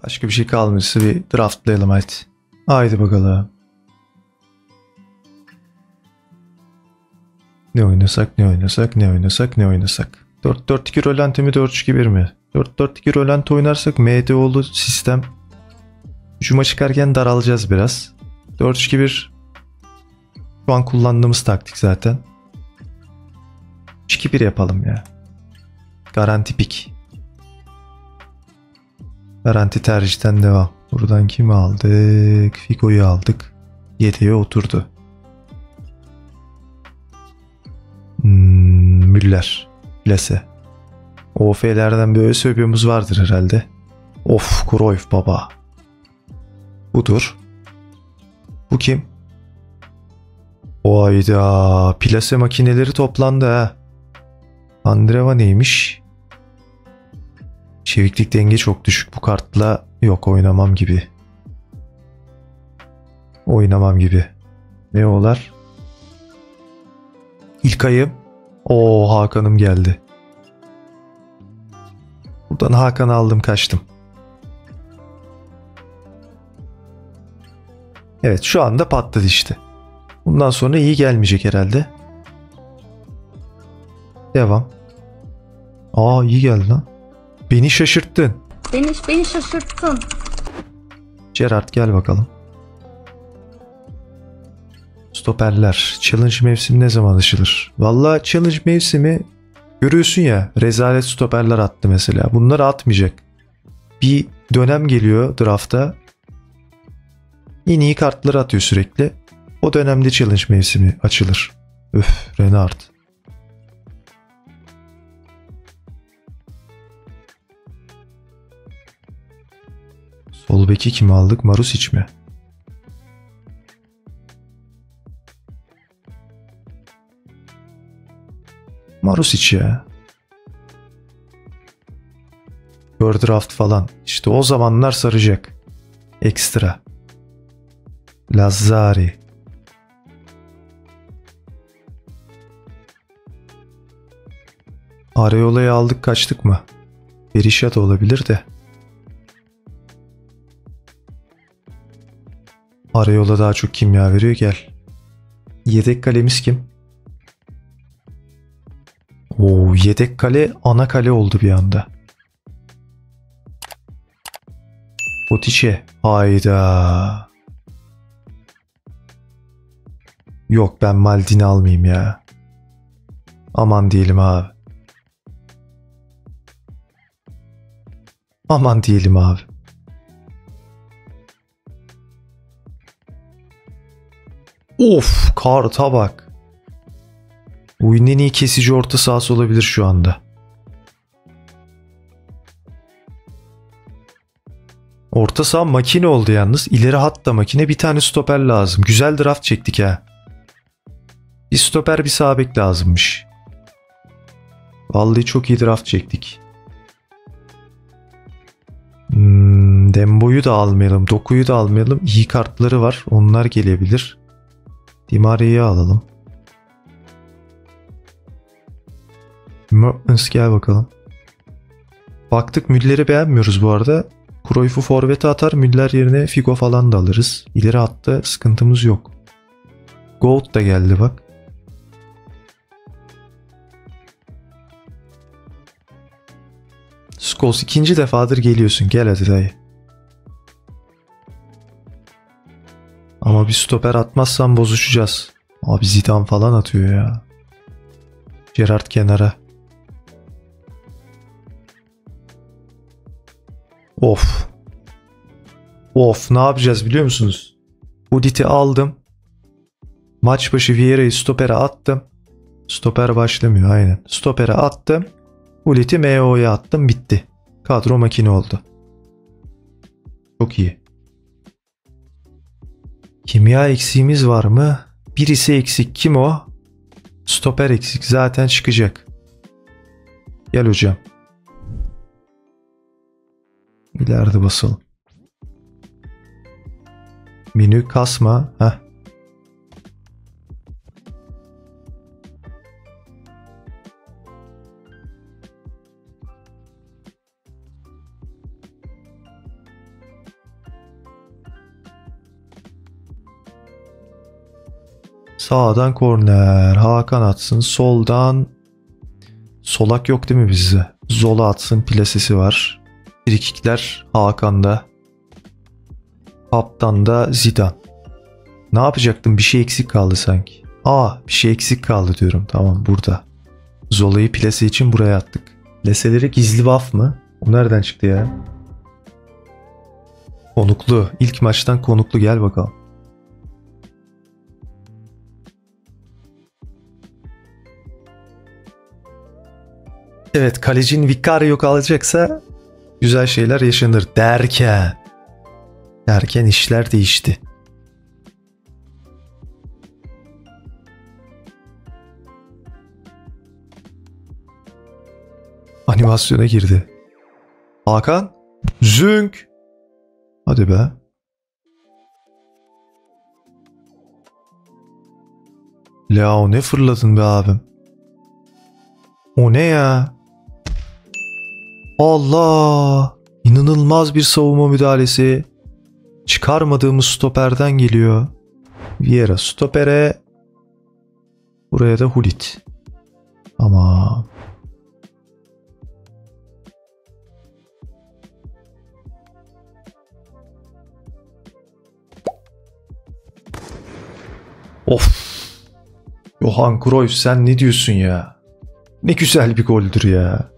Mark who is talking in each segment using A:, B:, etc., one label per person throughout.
A: Başka bir şey kalmışsa bir draftlayalım hadi. Haydi bakalım. Ne oynasak, ne oynasak, ne oynasak, ne oynasak. 4-4-2 Rolanti mi, 4-3-2-1 mi? 4-4-2 Rolanti oynarsak MDO'lu sistem. Hücuma çıkarken daralacağız biraz. 4-3-2-1 şu an kullandığımız taktik zaten. 3-2-1 yapalım ya. Garanti pik. Garanti tercihten devam. Buradan kimi aldık? Figo'yu aldık. Yedeğe oturdu. Müller. Plase. OF'lerden böyle söylüyorumuz vardır herhalde. Of, Cruyff baba. Budur. Bu kim? Oyda. Plase makineleri toplandı ha. Andreva neymiş? Çeviklik denge çok düşük bu kartla. Yok, oynamam gibi. Oynamam gibi. Ne olar? İlk ayım. Oo, Hakan'ım geldi. Buradan Hakan'ı aldım kaçtım. Evet, şu anda patladı işte. Bundan sonra iyi gelmeyecek herhalde. Devam. Aa, iyi geldi lan. Beni şaşırttın.
B: Beni şaşırttın.
A: Gerard gel bakalım. Stoperler. Challenge mevsimi ne zaman açılır? Vallahi challenge mevsimi görüyorsun ya, rezalet stoperler attı mesela. Bunları atmayacak. Bir dönem geliyor draftta. En iyi kartları atıyor sürekli. O dönemde challenge mevsimi açılır. Öf, Renard. Sol beki kimi aldık? Marusic mi? Marusic ya. Bird draft falan. İşte o zamanlar saracak. Ekstra. Lazzari. Areola'yı aldık kaçtık mı? Berisha da olabilir de. Areola daha çok kimya veriyor, gel. Yedek kalemiz kim? Oo, yedek kale ana kale oldu bir anda. Botiçe. Hayda. Yok, ben Maldini almayayım ya. Aman diyelim abi. Aman diyelim abi. Of, karta bak. Oyunun en iyi kesici orta sahası olabilir şu anda. Orta saha makine oldu yalnız. İleri hat da makine. Bir tane stoper lazım. Güzel draft çektik ha. Bir stoper, bir sağ bek lazımmış. Vallahi çok iyi draft çektik. Dembo'yu da almayalım. Doku'yu da almayalım. İyi kartları var. Onlar gelebilir. Di Maria'yı alalım. Mertens gel bakalım. Baktık Müller'i beğenmiyoruz bu arada. Cruyff'u forvete atar, Müller yerine Figo falan da alırız. İleri hatta sıkıntımız yok. Gold da geldi bak. Scholes ikinci defadır geliyorsun. Gel hadi dayı. Ama bir stoper atmazsan bozuşacağız. Abi Zidane falan atıyor ya. Gerard kenara. Of. Of, ne yapacağız biliyor musunuz? Udit'i aldım. Maç başı Vieira'yı stopere attım. Stoper başlamıyor aynen. Stopere attım. Udit'i MO'ya attım, bitti. Kadro makine oldu. Çok iyi. Kimya eksiğimiz var mı? Birisi eksik. Kim o? Stoper eksik. Zaten çıkacak. Gel hocam. İleride basalım. Menü kasma. Heh. Sağdan korner. Hakan atsın. Soldan Solak yok değil mi bizde? Zola atsın. Plasesi var. Frikikler Hakan'da. Kaptan da Zidane. Ne yapacaktım? Bir şey eksik kaldı sanki. Bir şey eksik kaldı diyorum. Tamam, burada. Zola'yı plase için buraya attık. Plaseleri gizli buff mı? O nereden çıktı ya? Konuklu. İlk maçtan konuklu, gel bakalım. Evet, kalecin Vicario kalacaksa güzel şeyler yaşanır derken işler değişti. Animasyona girdi. Hakan. Zünk. Hadi be. Leo ne fırladın be abim. O ne ya? Allah. İnanılmaz bir savunma müdahalesi. Çıkarmadığımız stoperden geliyor. Vieira stopere. Buraya da Hulit. Ama of. Johan Cruyff, sen ne diyorsun ya? Ne güzel bir goldür ya.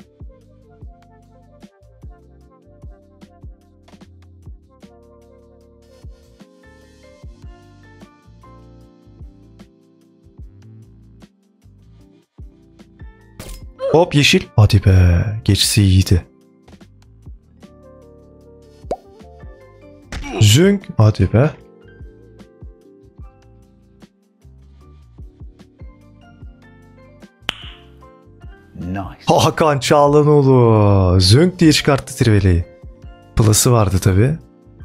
A: Hop, yeşil. Hadi be. Geçsi iyiydi. Zünk. Hadi be.
C: Nice.
A: Hakan Çağlanoğlu. Zünk diye çıkarttı Triveli'yi. Plus'ı vardı tabi.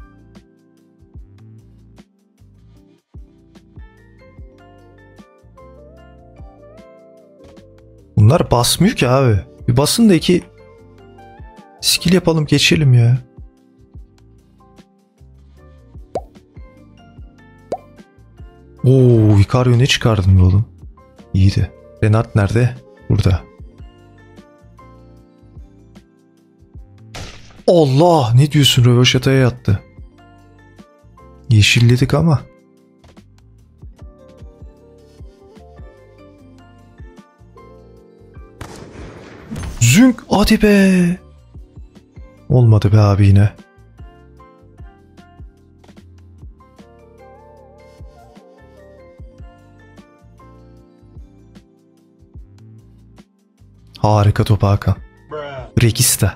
A: Bunlar basmıyor ki abi. Bir basın da iki skill yapalım, geçelim ya. Oo, Vicario ne çıkardın be oğlum? İyiydi. Renat nerede? Burada. Allah, ne diyorsun, röveşataya yattı. Yeşilledik ama. Zünk, hadi be. Olmadı be abi yine. Harika top Hakan. Regista.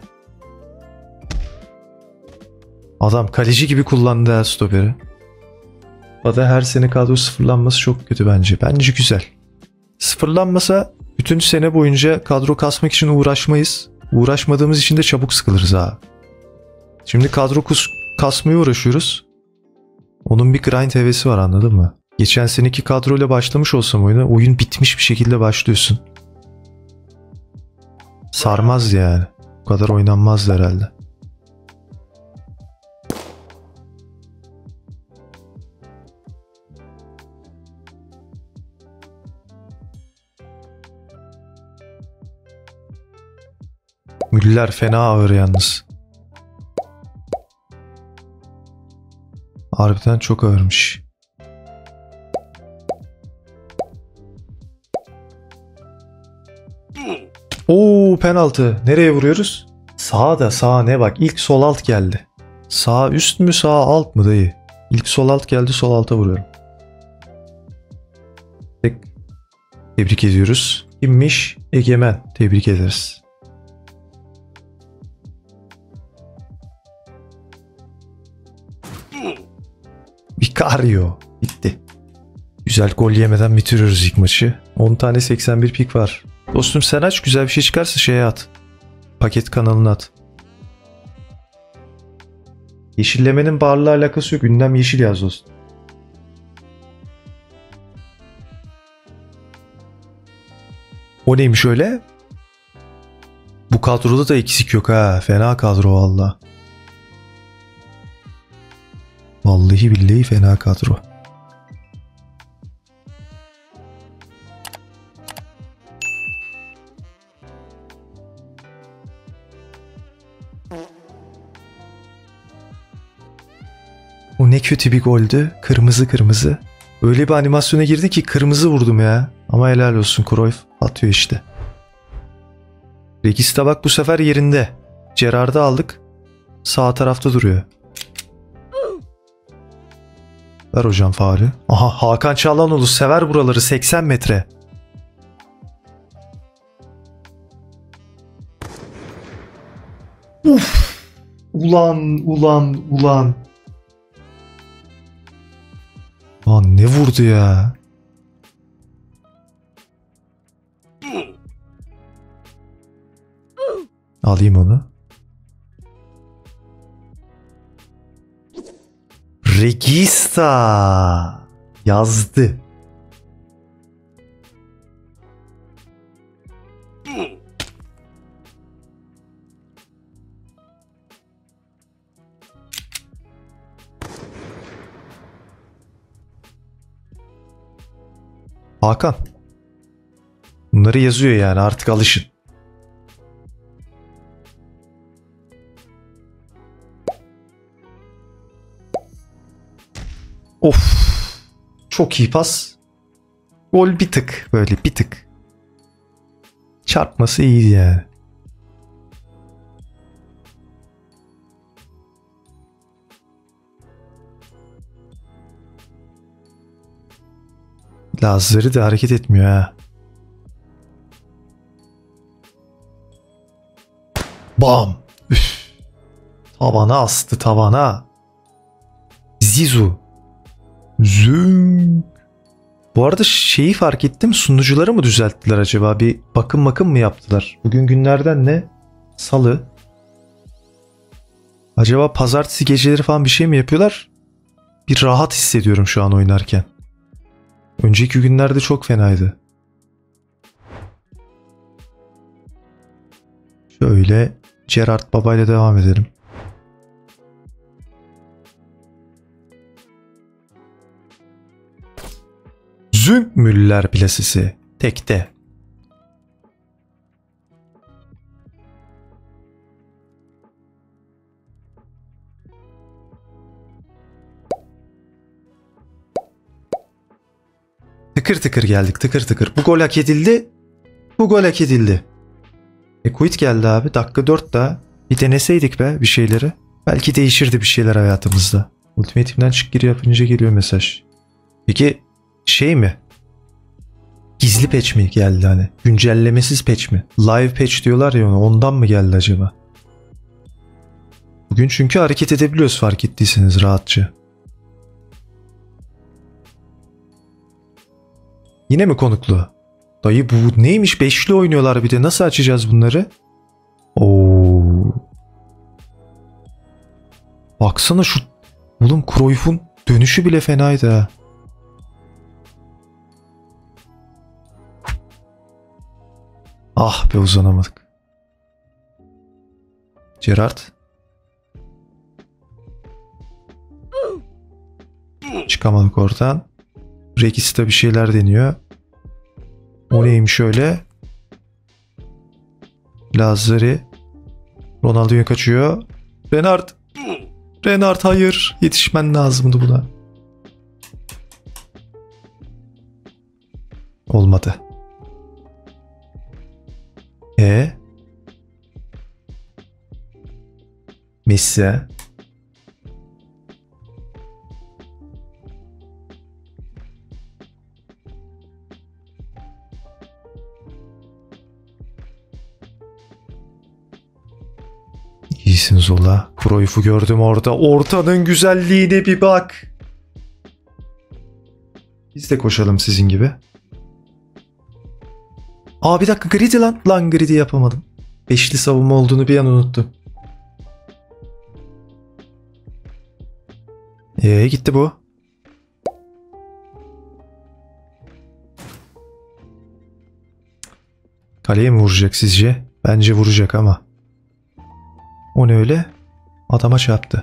A: Adam kaleci gibi kullandı her stoperi. Bada her sene kadro sıfırlanması çok kötü bence. Bence güzel. Sıfırlanmasa bütün sene boyunca kadro kasmak için uğraşmayız. Uğraşmadığımız için de çabuk sıkılırız ha. Şimdi kadro kasmaya uğraşıyoruz. Onun bir grind hevesi var, anladın mı? Geçen seneki kadroyla başlamış olsam oyun bitmiş bir şekilde başlıyorsun. Sarmaz yani. Bu kadar oynanmazdı herhalde. Müller fena ağır yalnız. Harbiden çok ağırmış. Oo, penaltı. Nereye vuruyoruz? Sağa da, sağa ne bak. İlk sol alt geldi. Sağ üst mü, sağ alt mı dayı? İlk sol alt geldi, sol alta vuruyorum. Tebrik ediyoruz. Kimmiş? Egemen. Tebrik ederiz. Vicario. Bitti. Güzel gol yemeden bitiriyoruz ilk maçı. 10 tane 81 pik var. Dostum sen aç, güzel bir şey çıkarsa şeye at. Paket kanalına at. Yeşillemenin barla alakası yok. Gündem yeşil yaz dostum. O neymiş öyle? Bu kadroda da eksik yok ha. Fena kadro valla. Vallahi billahi fena kadro. ne kötü bir goldü. Kırmızı kırmızı. Öyle bir animasyona girdi ki kırmızı vurdum ya. Ama helal olsun, Cruyff atıyor işte. Regista bak bu sefer yerinde. Gerrard'ı aldık. Sağ tarafta duruyor. Ver hocam faulü. Aha, Hakan Çalhanoğlu sever buraları, 80 metre. Uf. Ulan. Lan ne vurdu ya? Alayım onu. Regista yazdı. Hakan. Bunları yazıyor yani, artık alışın. Of. Çok iyi pas. Gol bir tık, böyle bir tık. Çarpması iyiydi yani. Lazları da hareket etmiyor ha. Bam. Üf. Tavana astı, tavana. Zizou. Zünk. Bu arada şeyi fark ettim. Sunucuları mı düzelttiler acaba? Bir bakım mı yaptılar? Bugün günlerden ne? Salı. Acaba pazartesi geceleri falan bir şey mi yapıyorlar? Bir rahat hissediyorum şu an oynarken. Önceki günlerde çok fenaydı. Şöyle Gerrard Baba ile devam edelim. Müller plasesi. Tekte. Tıkır tıkır geldik, tıkır tıkır. Bu gol hak edildi. Bu gol hak edildi. Quit geldi abi. Dakika 4 daha. Bir deneseydik be bir şeyleri. Belki değişirdi bir şeyler hayatımızda. Ultimate Team'den çık gir yapınca geliyor mesaj. Peki şey mi? Gizli patch mi geldi hani? Güncellemesiz patch mi? Live patch diyorlar ya ona. Ondan mı geldi acaba? Bugün çünkü hareket edebiliyoruz, fark ettiyseniz, rahatça. Yine mi konuklu? Dayı bu neymiş? Beşli oynuyorlar bir de. Nasıl açacağız bunları? Oo. Baksana şu. Oğlum Cruyff'un dönüşü bile fenaydı ha. Ah be, uzanamadık. Gerrard. Çıkamadık oradan. Regista bir şeyler deniyor. O neymiş öyle? Lazari. Ronaldinho kaçıyor. Renard hayır. Yetişmen lazımdı buna. Olmadı. Messi. İyisin Zola. Cruyff'u gördüm orada. Ortanın güzelliğine bir bak. Biz de koşalım sizin gibi. Aa bir dakika, Gridi lan. Lan Gridi yapamadım. Beşli savunma olduğunu bir an unuttum. Gitti bu. Kaleye mi vuracak sizce? Bence vuracak ama. O ne öyle? Adama çarptı.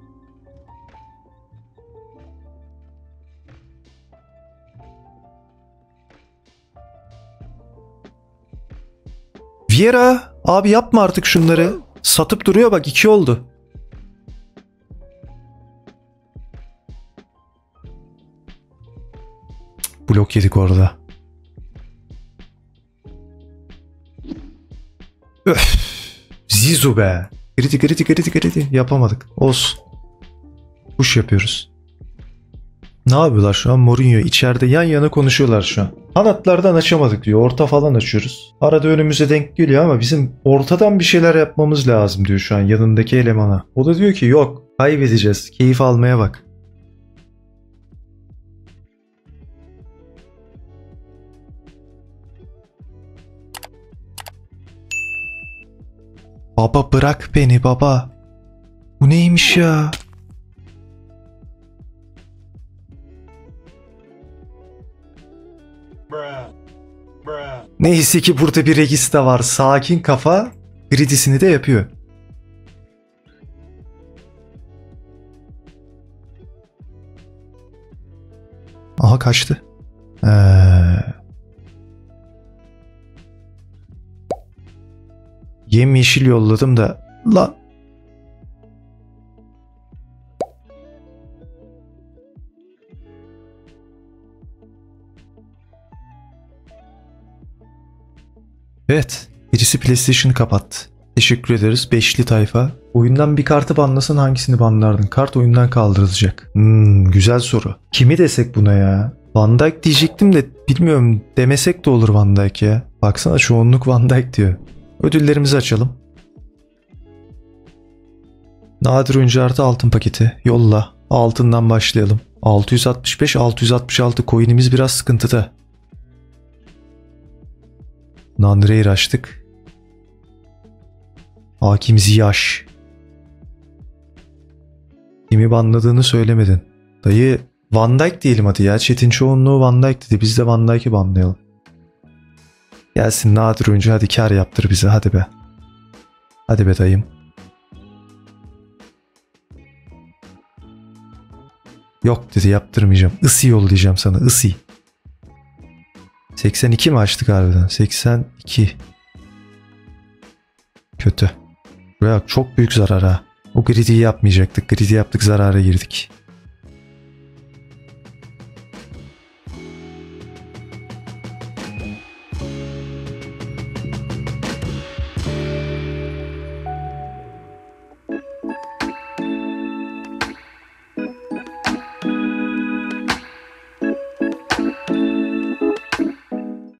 A: Vieira abi yapma artık şunları. Satıp duruyor bak, 2 oldu. Blok yedik orada. Öf. Zizu be. Kriti. Yapamadık. Olsun. Push yapıyoruz. Ne yapıyorlar şu an? Mourinho içeride yan yana konuşuyorlar şu an. Kanatlardan açamadık diyor. Orta falan açıyoruz. Arada önümüze denk geliyor ama bizim ortadan bir şeyler yapmamız lazım diyor şu an yanındaki elemana. O da diyor ki yok. Kaybedeceğiz. Keyif almaya bak. Baba bırak beni baba. Bu neymiş ya? Neyse ki burada bir regista var. Sakin kafa gridisini de yapıyor. Aha kaçtı. Yemyeşil yolladım da la. Evet. Birisi PlayStation'ı kapattı. Teşekkür ederiz. Beşli tayfa. Oyundan bir kartı banlasan hangisini banlardın? Kart oyundan kaldırılacak. Güzel soru. Kimi desek buna ya? Van Dijk diyecektim de bilmiyorum, demesek de olur Van Dijk ya. Baksana çoğunluk Van Dijk diyor. Ödüllerimizi açalım. Nadir oyuncu artı altın paketi. Yolla. Altından başlayalım. 665-666 coin'imiz biraz sıkıntıda. Nandre'yi açtık. Hakim Ziyech. Kimi banladığını söylemedin. Dayı Van Dijk diyelim hadi ya. Chat'in çoğunluğu Van Dijk dedi. Biz de Van Dijk'i banlayalım. Gelsin nadir oyuncu, hadi kar yaptır bize, hadi be. Hadi be dayım. Yok dedi, yaptırmayacağım. Isi yollayacağım sana, isi. 82 mi açtık harbiden? 82. Kötü. Buraya çok büyük zarar ha. O gridiyi yapmayacaktık. Gridi yaptık, zarara girdik.